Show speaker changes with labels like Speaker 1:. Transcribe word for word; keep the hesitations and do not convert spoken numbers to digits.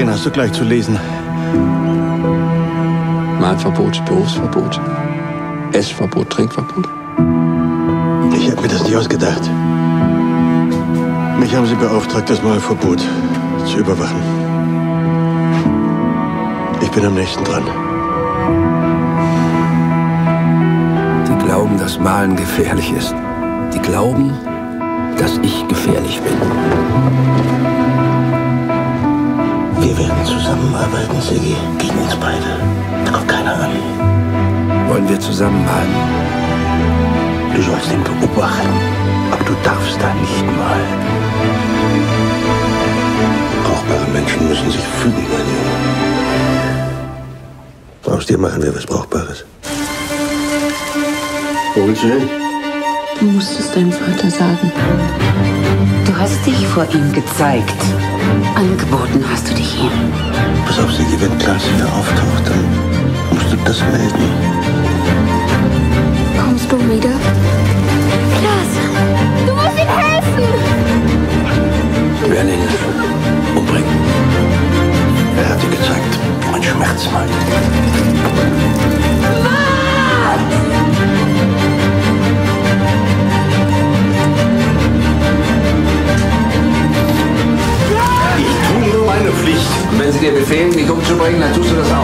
Speaker 1: Den hast du gleich zu lesen.
Speaker 2: Malverbot, Berufsverbot, Essverbot, Trinkverbot.
Speaker 1: Ich habe mir das nicht ausgedacht. Mich haben sie beauftragt, das Malverbot zu überwachen. Ich bin am nächsten dran.
Speaker 3: Die glauben, dass Malen gefährlich ist. Die glauben, dass ich gefährlich bin.
Speaker 4: Wir werden zusammenarbeiten, Siggi. Gegen uns beide. Da kommt keiner an.
Speaker 3: Wollen wir zusammen malen?
Speaker 4: Du sollst ihn beobachten. Aber du darfst da nicht malen. Brauchbare Menschen müssen sich fügen, mein Junge. Aus dir machen wir was Brauchbares. Wo willst du hin?
Speaker 5: Du musst es deinem Vater sagen.
Speaker 6: Du hast dich vor ihm gezeigt. Angeboten hast du dich ihm.
Speaker 4: Pass auf, Siggi, wenn Klaas wieder auftaucht, dann musst du das melden.
Speaker 5: Kommst du wieder? Klaas, du musst ihm helfen!
Speaker 4: Wir werden ihn umbringen. Er hat dir gezeigt, wie man Schmerz malt.
Speaker 3: Ich tue nur meine Pflicht. Und wenn sie dir befehlen, mich umzubringen, dann tust du das